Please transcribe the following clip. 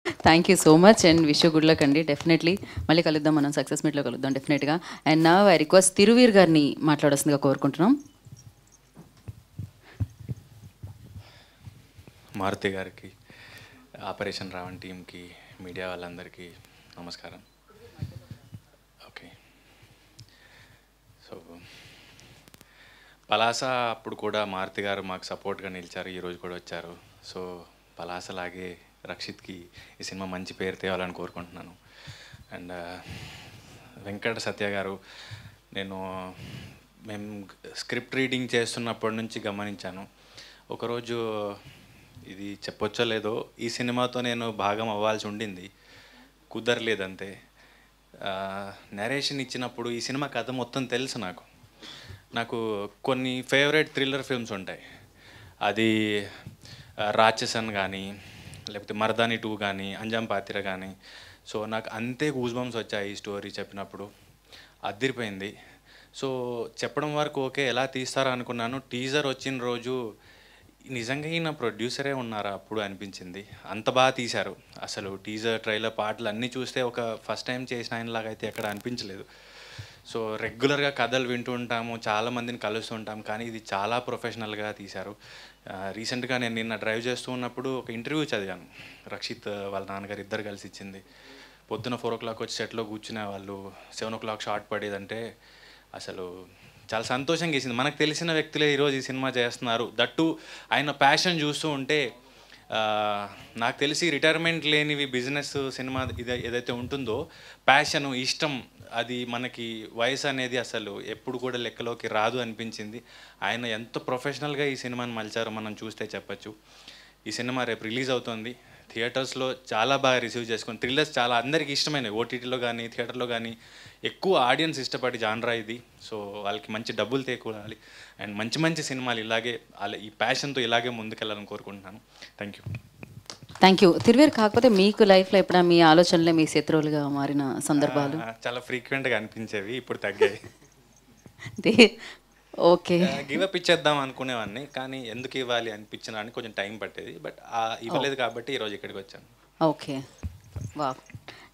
Thank you so much and wish good luck అండి. Definitely మళ్ళీ కలుద్దాం, మనం సక్సెస్ మీట్లో కలుద్దాం డెఫినెట్గా. అండ్ నా ఐ రిక్వెస్ట్ తిరువీర్ గారిని మాట్లాడాల్సిందిగా కోరుకుంటున్నాం. మారుతి గారికి, ఆపరేషన్ రావణ్ టీంకి, మీడియా వాళ్ళందరికీ నమస్కారం. ఓకే, సో పలాస అప్పుడు కూడా మారుతి గారు మాకు సపోర్ట్గా నిలిచారు, ఈరోజు కూడా వచ్చారు. సో పలాసలాగే రక్షిత్కి ఈ సినిమా మంచి పేరు తేవాలని కోరుకుంటున్నాను. అండ్ వెంకట సత్య గారు, మేము స్క్రిప్ట్ రీడింగ్ చేస్తున్నప్పటి నుంచి గమనించాను. ఒకరోజు ఇది చెప్పొచ్చో లేదో, ఈ సినిమాతో నేను భాగం అవ్వాల్సి ఉండింది, కుదరలేదంతే. నరేషన్ ఇచ్చినప్పుడు ఈ సినిమా కథ మొత్తం తెలుసు నాకు. నాకు కొన్ని ఫేవరెట్ థ్రిల్లర్ ఫిల్మ్స్ ఉంటాయి, అది రాక్షసన్ కానీ, లేకపోతే మర్దాని 2 కానీ, అంజాం పాతిర కానీ. సో నాకు అంతే గూస్ బంప్స్ వచ్చాయి ఈ స్టోరీ చెప్పినప్పుడు, అదిరిపోయింది. సో చెప్పడం వరకు ఓకే, ఎలా తీస్తారో అనుకున్నాను. టీజర్ వచ్చిన రోజు నిజంగా ఈయన ప్రొడ్యూసరే ఉన్నారా అప్పుడు అనిపించింది, అంత బాగా తీశారు. అసలు టీజర్, ట్రైలర్, పాటలు అన్నీ చూస్తే ఒక ఫస్ట్ టైం చేసిన ఆయనలాగా అయితే ఎక్కడ అనిపించలేదు. సో రెగ్యులర్గా కథలు వింటూ ఉంటాము, చాలామందిని కలుస్తుంటాం, కానీ ఇది చాలా ప్రొఫెషనల్గా తీశారు. రీసెంట్గా నేను నిన్న డ్రైవ్ చేస్తూ ఉన్నప్పుడు ఒక ఇంటర్వ్యూ చదివాను, రక్షిత్ వాళ్ళ నాన్నగారు ఇద్దరు కలిసి ఇచ్చింది. పొద్దున 4 o'clock వచ్చి సెట్లో కూర్చునే వాళ్ళు, 7 o'clock షార్ట్ పడేదంటే అసలు చాలా సంతోషంగా వేసింది. మనకు తెలిసిన వ్యక్తులే ఈరోజు ఈ సినిమా చేస్తున్నారు, దట్టు ఆయన ప్యాషన్ చూస్తూ ఉంటే. నాకు తెలిసి రిటైర్మెంట్ లేనివి బిజినెస్, సినిమా ఏదైతే ఉంటుందో, ప్యాషను, ఇష్టం, అది మనకి వయసు అనేది అసలు ఎప్పుడు కూడా లెక్కలోకి రాదు అనిపించింది. ఆయన ఎంత ప్రొఫెషనల్గా ఈ సినిమాని మలిచారో మనం చూస్తే చెప్పచ్చు. ఈ సినిమా రేపు రిలీజ్ అవుతుంది, థియేటర్స్లో చాలా బాగా రిసీవ్ చేసుకుని, థ్రిల్లర్స్ చాలా అందరికీ ఇష్టమైనవి, ఓటీటీలో కానీ థియేటర్లో కానీ ఎక్కువ ఆడియన్స్ ఇష్టపడి జానరా ఇది. సో వాళ్ళకి మంచి డబ్బులు తేకూడాలి అండ్ మంచి మంచి సినిమాలు ఇలాగే ఈ ప్యాషన్తో ఇలాగే ముందుకెళ్ళాలని కోరుకుంటున్నాను. Thank you. Thank you Thiruveer. కాకపోతే మీకు లైఫ్లో ఎప్పుడైనా మీ ఆలోచనలే మీ శత్రువులుగా మారిన సందర్భాలు? చాలా ఫ్రీక్వెంట్గా అనిపించేవి, ఇప్పుడు తగ్గాయి. ఓకే, గివప్ ఇచ్చేద్దాం అనుకునేవాడిని, కానీ ఎందుకు ఇవ్వాలి అనిపించడానికి కొంచెం టైం పట్టేది. బట్ ఇవ్వలేదు కాబట్టి ఈరోజు ఇక్కడికి వచ్చాను. ఓకే, వా.